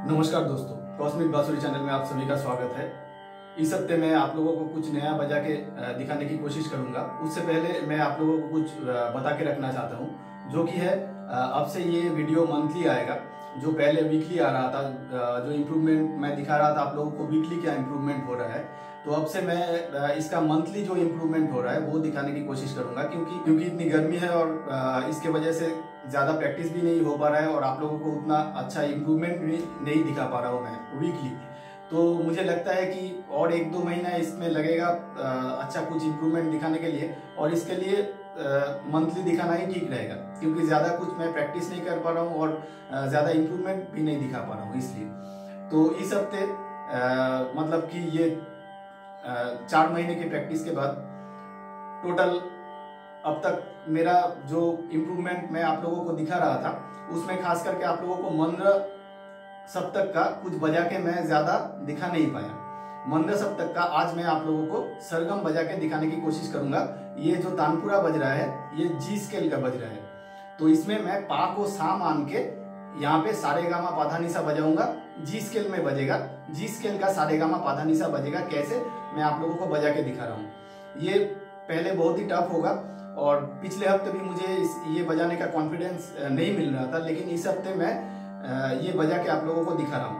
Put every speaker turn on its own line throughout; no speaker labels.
नमस्कार दोस्तों, कॉस्मिक बांसुरी चैनल में आप सभी का स्वागत है। इस हफ्ते मैं आप लोगों को कुछ नया बजा के दिखाने की कोशिश करूंगा। उससे पहले मैं आप लोगों को कुछ बता के रखना चाहता हूं, जो कि है अब से ये वीडियो मंथली आएगा। जो पहले वीकली आ रहा था, जो इम्प्रूवमेंट मैं दिखा रहा था आप लोगों को वीकली क्या इम्प्रूवमेंट हो रहा है, तो अब से मैं इसका मंथली जो इम्प्रूवमेंट हो रहा है वो दिखाने की कोशिश करूंगा। क्योंकि इतनी गर्मी है और इसके वजह से ज़्यादा प्रैक्टिस भी नहीं हो पा रहा है और आप लोगों को उतना अच्छा इम्प्रूवमेंट भी नहीं दिखा पा रहा हूँ मैं वीकली। तो मुझे लगता है कि और 1-2 महीना इसमें लगेगा अच्छा कुछ इम्प्रूवमेंट दिखाने के लिए, और इसके लिए मंथली दिखाना ही ठीक रहेगा, क्योंकि ज़्यादा कुछ मैं प्रैक्टिस नहीं कर पा रहा हूँ और ज़्यादा इम्प्रूवमेंट भी नहीं दिखा पा रहा हूँ इसलिए। तो इस हफ्ते मतलब कि ये 4 महीने की प्रैक्टिस के बाद टोटल अब तक मेरा जो इम्प्रूवमेंट मैं आप लोगों को दिखा रहा था, उसमें खास करके आप लोगों को मंद्र सप्तक का कुछ बजा के मैं ज्यादा दिखा नहीं पाया। मंद्र सप्तक का आज मैं आप लोगों को सरगम बजा के दिखाने की कोशिश करूंगा। ये जो तानपुरा बज रहा है ये जी स्केल का बज रहा है, तो इसमें मैं पा को सा मान के यहाँ पे सारेगामा पाधानीसा बजाऊंगा। जी स्केल में बजेगा, जी स्केल का सारेगामा पाधानीसा बजेगा। कैसे, मैं आप लोगों को बजा के दिखा रहा हूँ। ये पहले बहुत ही टफ होगा और पिछले हफ्ते भी मुझे ये बजाने का कॉन्फिडेंस नहीं मिल रहा था, लेकिन इस हफ्ते मैं ये बजा के आप लोगों को दिखा रहा हूँ।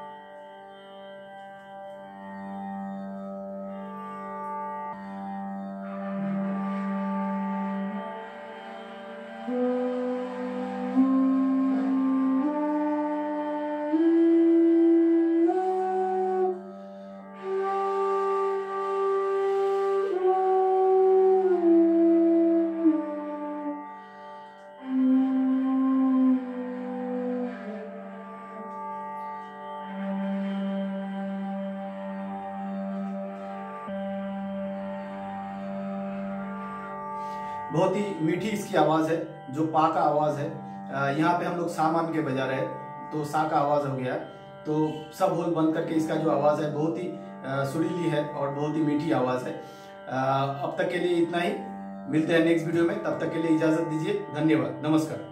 बहुत ही मीठी इसकी आवाज है, जो पा का आवाज है। यहाँ पे हम लोग सा मान के बजा रहे हैं, तो सा का आवाज हो गया। तो सब होल बंद करके इसका जो आवाज है बहुत ही सुरीली है और बहुत ही मीठी आवाज है। अब तक के लिए इतना ही, मिलते हैं नेक्स्ट वीडियो में। तब तक के लिए इजाजत दीजिए। धन्यवाद, नमस्कार।